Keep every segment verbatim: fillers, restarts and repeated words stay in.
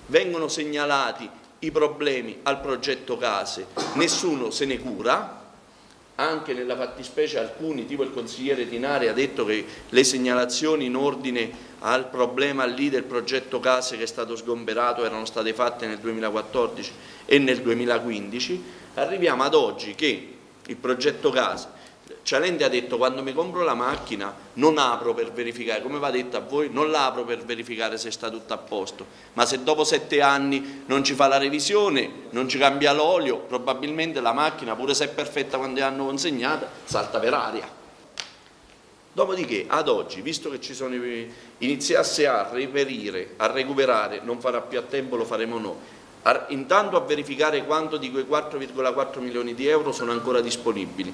vengono segnalati i problemi al progetto case, nessuno se ne cura. Anche nella fattispecie alcuni, tipo il consigliere Tinari, ha detto che le segnalazioni in ordine al problema lì del progetto case che è stato sgomberato erano state fatte nel duemilaquattordici e nel duemilaquindici. Arriviamo ad oggi che il progetto case, Cialente ha detto: quando mi compro la macchina non apro per verificare, come va detto a voi, non la apro per verificare se sta tutto a posto, ma se dopo sette anni non ci fa la revisione, non ci cambia l'olio, probabilmente la macchina, pure se è perfetta quando l'hanno consegnata, salta per aria. Dopodiché ad oggi, visto che ci sono, iniziasse a reperire, a recuperare, non farà più a tempo, lo faremo noi, a, intanto a verificare quanto di quei quattro virgola quattro milioni di euro sono ancora disponibili.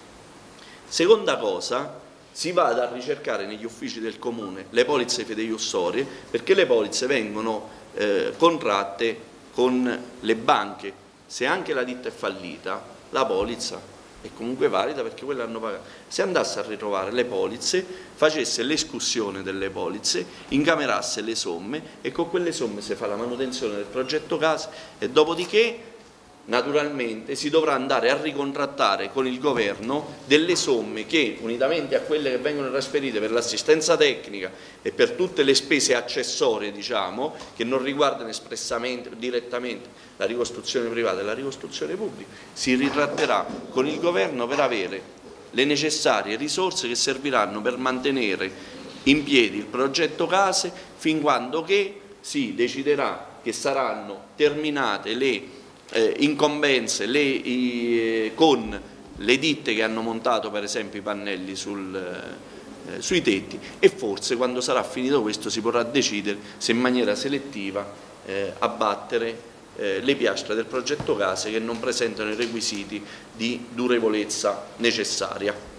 Seconda cosa, si vada a ricercare negli uffici del Comune le polizze fideiussorie, perché le polizze vengono eh, contratte con le banche. Se anche la ditta è fallita, la polizza è comunque valida perché quelle hanno pagato. Se andasse a ritrovare le polizze, facesse l'escussione delle polizze, incamerasse le somme e con quelle somme si fa la manutenzione del progetto case e dopodiché naturalmente si dovrà andare a ricontrattare con il governo delle somme che, unitamente a quelle che vengono trasferite per l'assistenza tecnica e per tutte le spese accessorie, diciamo, che non riguardano espressamente o direttamente la ricostruzione privata e la ricostruzione pubblica, si ritratterà con il governo per avere le necessarie risorse che serviranno per mantenere in piedi il progetto case fin quando che si deciderà che saranno terminate le Eh, incombenze le, i, con le ditte che hanno montato per esempio i pannelli sul, eh, sui tetti e forse quando sarà finito questo si potrà decidere se in maniera selettiva eh, abbattere eh, le piastre del progetto case che non presentano i requisiti di durevolezza necessaria.